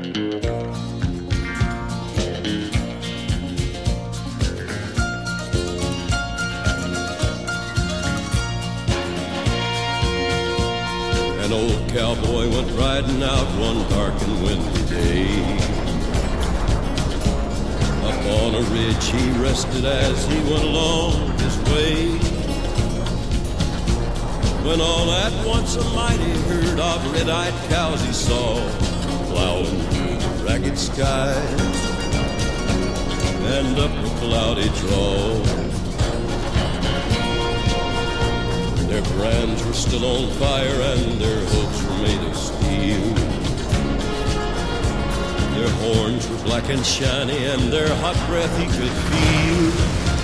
An old cowboy went riding out one dark and windy day. Up on a ridge he rested as he went along his way, when all at once a mighty herd of red-eyed cows he saw plowing through the ragged skies and up a cloudy draw. Their brands were still on fire and their hooves were made of steel. Their horns were black and shiny and their hot breath he could feel.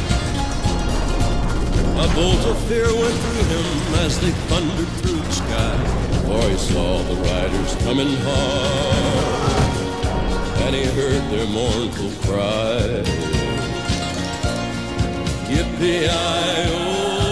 A bolt of fear went through him as they thundered through the sky, for he saw the riders coming hard and he heard their mournful cry. Yippee-i-oh,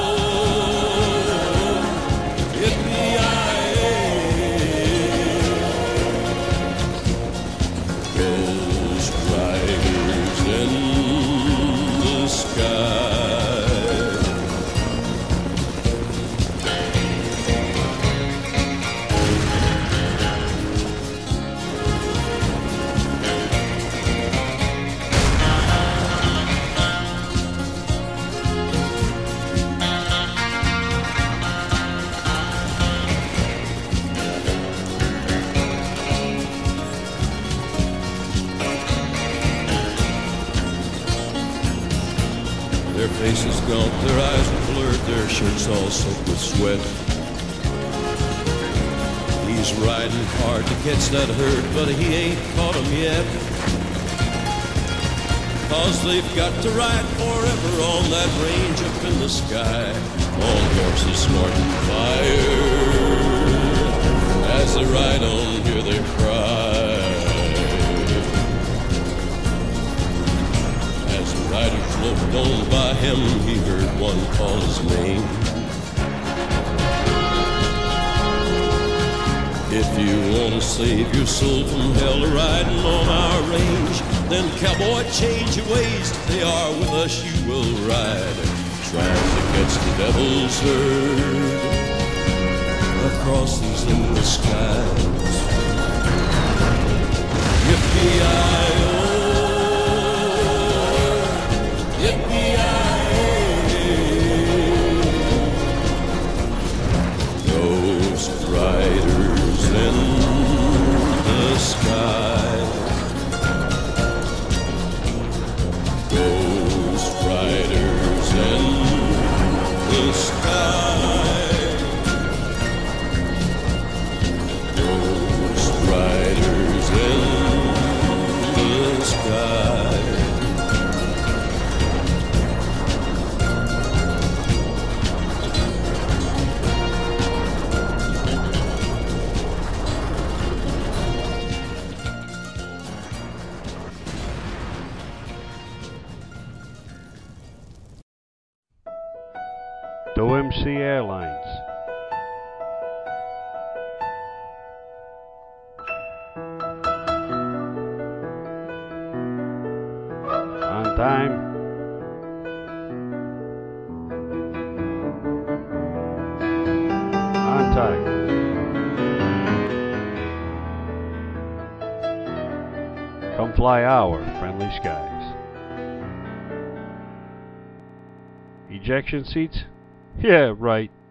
their faces gaunt, their eyes were blurred, their shirts all soaked with sweat. He's riding hard to catch that herd, but he ain't caught 'em yet. 'Cause they've got to ride forever on that range up in the sky, on horses snorting fire. As they ride on, hear they cry. As the riders loped on by him, he heard one call his name. If you want to save your soul from hell riding on our range, then cowboy, change your ways. They are with us, you will ride, trying to catch the devil's herd across these endless skies. Yippee-i-oh, ghost riders in the sky, ghost riders in the sky, ghost riders in the sky. DOMC Airlines. On time. On time. Come fly our friendly skies. Ejection seats? Yeah, right.